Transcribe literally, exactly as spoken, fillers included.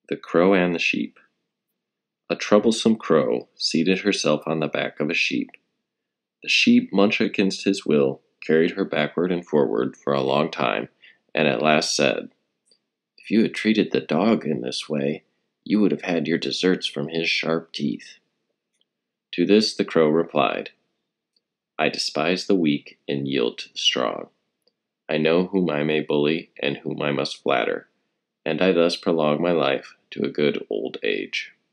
The Crow and the Sheep. A troublesome crow seated herself on the back of a sheep. The sheep, much against his will, carried her backward and forward for a long time, and at last said, "If you had treated the dog in this way, you would have had your deserts from his sharp teeth." To this the crow replied, "I despise the weak and yield to the strong. I know whom I may bully and whom I must flatter, and I thus prolong my life to a good old age."